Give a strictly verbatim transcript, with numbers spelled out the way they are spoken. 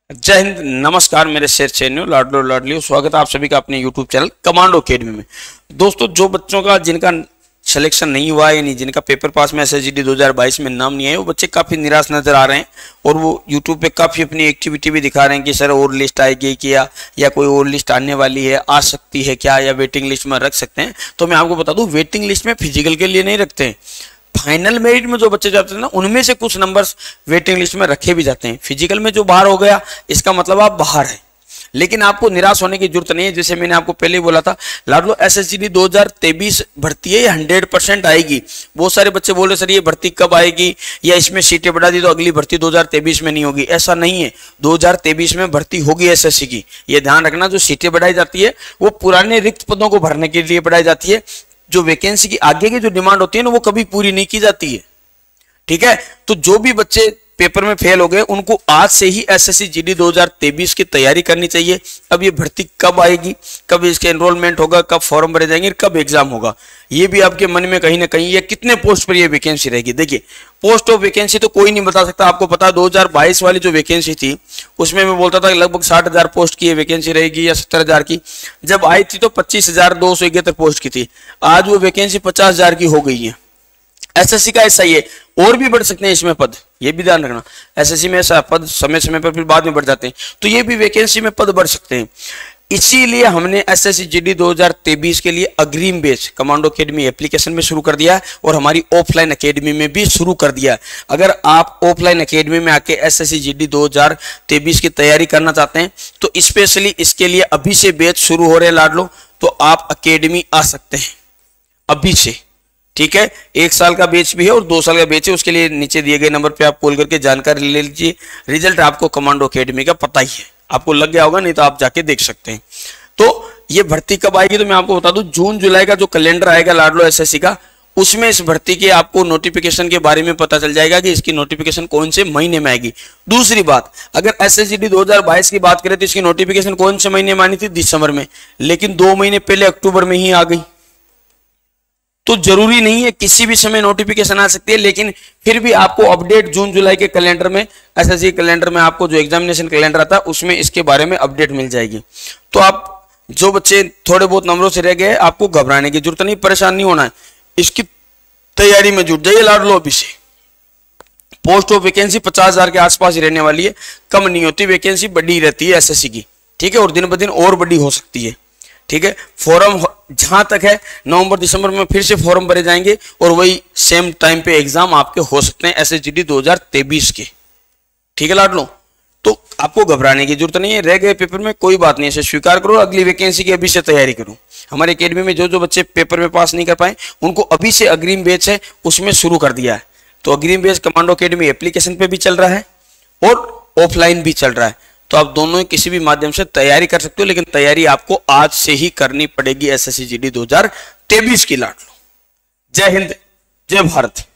जय हिंद, नमस्कार मेरे शेर चैनियों, लाडलो लाडलियों, स्वागत है आप सभी का अपने यूट्यूब चैनल कमांडो अकेडमी में। दोस्तों, जो बच्चों का जिनका सिलेक्शन नहीं हुआ है, यानी जिनका पेपर पास में एसएसजीडी दो हज़ार बाईस में नाम नहीं आया, वो बच्चे काफ़ी निराश नजर आ रहे हैं और वो यूट्यूब पे काफ़ी अपनी एक्टिविटी भी दिखा रहे हैं कि सर और लिस्ट आएगी क्या, या कोई और लिस्ट आने वाली है, आ सकती है क्या, या वेटिंग लिस्ट में रख सकते हैं। तो मैं आपको बता दूं, वेटिंग लिस्ट में फिजिकल के लिए नहीं रखते हैं। फाइनल मेरिट में जो बच्चे जाते हैं ना, उनमें से कुछ नंबर्स वेटिंग लिस्ट में रखे भी जाते हैं। फिजिकल में जो बाहर हो गया, इसका मतलब आप बाहर हैं। लेकिन आपको निराश होने की जरूरत नहीं है। जैसे मैंने आपको पहले ही बोला था, लाडलो एसएसजीडी दो हज़ार तेईस भर्ती है, हंड्रेड परसेंट आएगी। बहुत सारे बच्चे बोल रहे सर ये भर्ती कब आएगी, या इसमें सीटें बढ़ा दी तो अगली भर्ती दो हज़ार तेईस में नहीं होगी। ऐसा नहीं है, दो हज़ार तेईस में भर्ती होगी एसएससी की। ये ध्यान रखना, जो सीटें बढ़ाई जाती है वो पुराने रिक्त पदों को भरने के लिए बढ़ाई जाती है। जो वैकेंसी की आगे की जो डिमांड होती है ना, वो कभी पूरी नहीं की जाती है। ठीक है, तो जो भी बच्चे पेपर में फेल हो गए, उनको आज से ही एसएससी जीडी दो हज़ार तेईस की तैयारी करनी चाहिए। अब ये भर्ती कब आएगी, कब इसके एनरोलमेंट होगा, कब फॉर्म भरे जाएंगे, कब एग्जाम होगा, ये भी आपके मन में कहीं ना कहीं, ये कितने पोस्ट पर ये वैकेंसी रहेगी। देखिए, पोस्ट ऑफ वैकेंसी तो कोई नहीं बता सकता। आपको पता है दो हज़ार बाईस वाली जो वैकेंसी थी, उसमें मैं बोलता था कि लगभग साठ हजार पोस्ट की वैकेंसी रहेगी या सत्तर हजार की। जब आई थी तो पच्चीस हजार दो सौ इकहत्तर पोस्ट की थी। आज वो वैकेंसी पचास हजार की हो गई है। एसएससी का ऐसा ही है, और भी बढ़ सकते हैं इसमें पद, ये भी ध्यान रखना। एसएससी में ऐसा पद समय समय पर फिर बाद में बढ़ जाते हैं, तो ये भी वैकेंसी में पद बढ़ सकते हैं। इसीलिए हमने एसएससी जीडी दो हज़ार तेईस के लिए अग्रिम बैच कमांडो अकेडमी एप्लीकेशन में शुरू कर दिया है, और हमारी ऑफलाइन अकेडमी में भी शुरू कर दिया है। अगर आप ऑफलाइन अकेडमी में आके एसएससी जीडी दो हज़ार तेईस की तैयारी करना चाहते हैं, तो स्पेशली इसके लिए अभी से बैच शुरू हो रहे हैं लाडलो, तो आप अकेडमी आ सकते हैं अभी से। ठीक है, एक साल का बैच भी है और दो साल का बैच है। उसके लिए नीचे दिए गए नंबर पे आप कॉल करके जानकारी ले लीजिए। रिजल्ट आपको कमांडो अकेडमी का पता ही है, आपको लग गया होगा, नहीं तो आप जाके देख सकते हैं। तो ये भर्ती कब आएगी, तो मैं आपको बता दूं, जून जुलाई का जो कैलेंडर आएगा लाडलो एसएससी का, उसमें इस भर्ती के आपको नोटिफिकेशन के बारे में पता चल जाएगा कि इसकी नोटिफिकेशन कौन से महीने में आएगी। दूसरी बात, अगर एसएसजीडी दो हज़ार बाईस की बात करें तो इसकी नोटिफिकेशन कौन से महीने में आनी थी, दिसंबर में, लेकिन दो महीने पहले अक्टूबर में ही आ गई। तो जरूरी नहीं है, किसी भी समय नोटिफिकेशन आ सकती है, लेकिन फिर भी आपको अपडेट जून जुलाई के कैलेंडर में, एसएससी कैलेंडर में, आपको जो एग्जामिनेशन कैलेंडर आता है उसमें इसके बारे में अपडेट मिल जाएगी। तो आप जो बच्चे थोड़े बहुत नंबरों से रह गए, आपको घबराने की जरूरत नहीं, परेशान नहीं होना है, इसकी तैयारी में जुट जाइए लाडलो अभी से। पोस्ट ऑफ वैकेंसी पचास हजार के आसपास ही रहने वाली है, कम नहीं होती, वैकेंसी बड़ी रहती है एसएससी की। ठीक है, और दिन ब दिन और बड़ी हो सकती है। ठीक है, फॉर्म जहां तक है नवंबर दिसंबर में फिर से फॉर्म भरे जाएंगे, और वही सेम टाइम पे एग्जाम आपके हो सकते हैं एसएसजीडी दो हज़ार तेईस के। ठीक है लाडलो, तो आपको घबराने की जरूरत नहीं है। रह गए पेपर में कोई बात नहीं, इसे स्वीकार करो, अगली वैकेंसी की अभी से तैयारी करो। हमारे अकेडमी में जो जो बच्चे पेपर में पास नहीं कर पाए, उनको अभी से अग्रिम बैच है उसमें शुरू कर दिया है। तो अग्रिम बैच कमांडो अकेडमी एप्लीकेशन पे भी चल रहा है और ऑफलाइन भी चल रहा है। तो आप दोनों ही किसी भी माध्यम से तैयारी कर सकते हो, लेकिन तैयारी आपको आज से ही करनी पड़ेगी एसएससी जीडी दो हज़ार तेईस की लाडलो। जय हिंद, जय भारत।